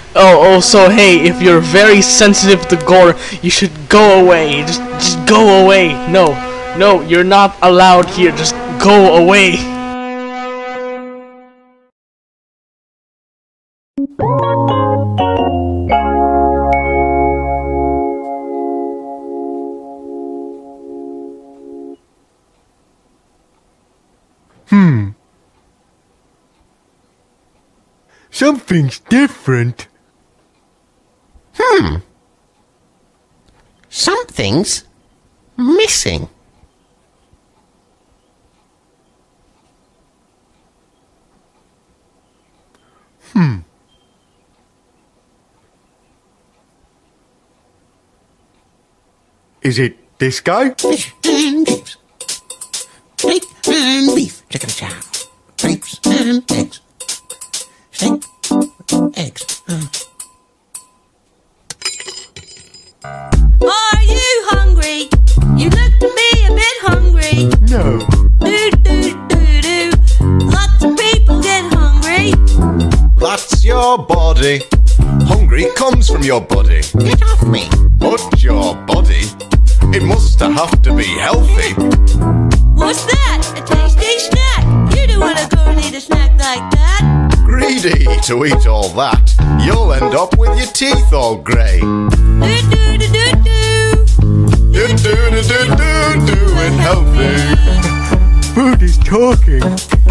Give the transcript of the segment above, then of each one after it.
Oh, so hey, if you're very sensitive to gore, you should go away. Just go away. No, you're not allowed here. Just go away. Something's different. Something's missing. Is it this guy? Fish and chips. Steak and beef. Chicken chow. Grapes and eggs. Steak, eggs. Are you hungry? You look to me a bit hungry. No. Do. Lots of people get hungry. That's your body. Hungry comes from your body. Get off me. But your body, it must have to be healthy. What's that? A tasty snack? You don't want to go and eat a snack like that. Greedy to eat all that, you'll end up with your teeth all grey. Do and healthy. Food is talking.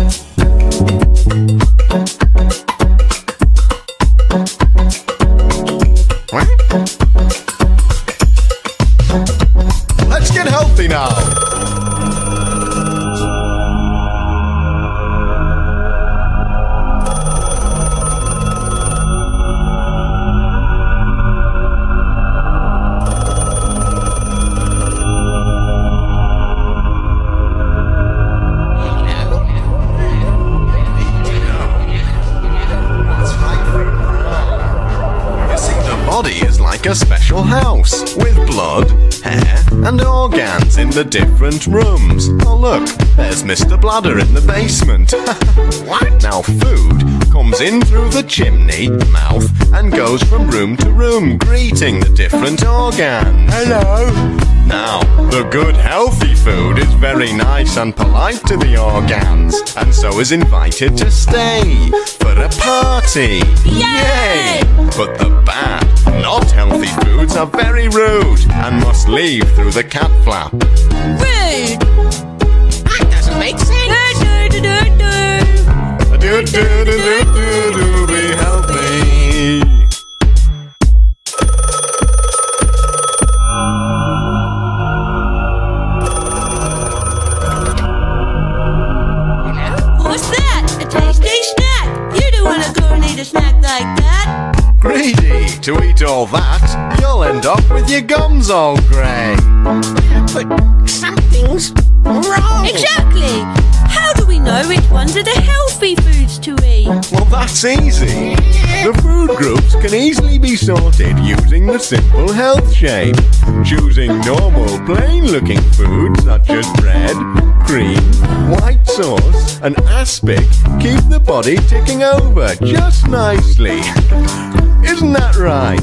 Let's get healthy now. Body is like a special house with blood, hair and organs in the different rooms. Oh look, there's Mr. Bladder in the basement. What? Now food comes in through the chimney, mouth and goes from room to room, greeting the different organs. Hello. Now, the good healthy food is very nice and polite to the organs, and so is invited to stay for a party. Yay! But the bad, not healthy foods are very rude and must leave through the cat flap. Rude. That doesn't make sense. Do be healthy. What's that? A tasty snack? You don't want to go and eat a snack like that. Greedy to eat all that, you'll end up with your gums all grey. But something's wrong. Exactly. How do we know which ones are the healthy foods to eat? Well, that's easy. The food groups can easily be sorted using the simple health shape. Choosing normal, plain-looking foods such as bread, cream, white sauce and aspic keep the body ticking over just nicely. Isn't that right?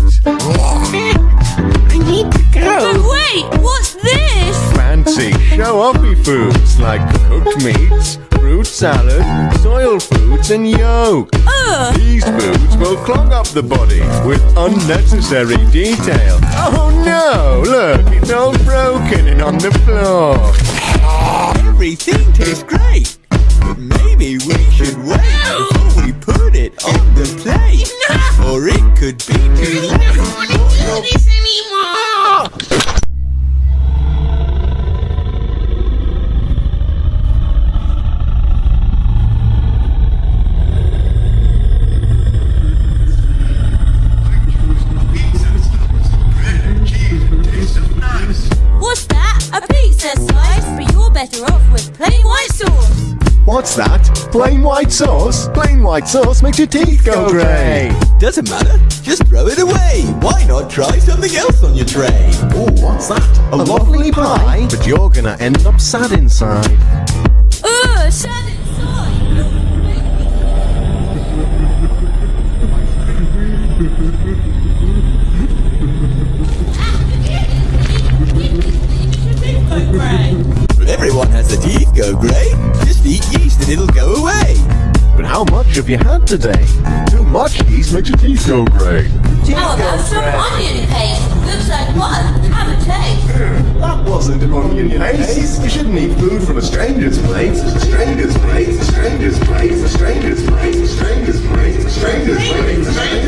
I need to But go. wait, what's this? Fancy show-offy foods like cooked meats, fruit salad, soil foods and yolk. Ugh. These foods will clog up the body with unnecessary detail. Oh no, look, it's all broken and on the floor. Everything tastes great, but maybe we should wait before we put it on the plate, or it could be too late. I don't want to do this anymore. What's that? A pizza slice? But you're better off with plain white sauce. What's that? Plain white sauce? Plain white sauce makes your teeth go grey. Doesn't matter, just throw it away. Why not try something else on your tray? Oh, what's that? A lovely pie? But you're gonna end up sad inside. Ugh, sad inside. Everyone has the teeth go grey. Just eat yeast and it'll go away. But how much have you had today? Too much yeast makes your teeth go grey. How about some onion paste? Looks like one. Have a taste. That wasn't an onion paste. You shouldn't eat food from a stranger's plate. A stranger's plate. A stranger's plate. A stranger's plate. A stranger's plate. A stranger's plate. A stranger's plate.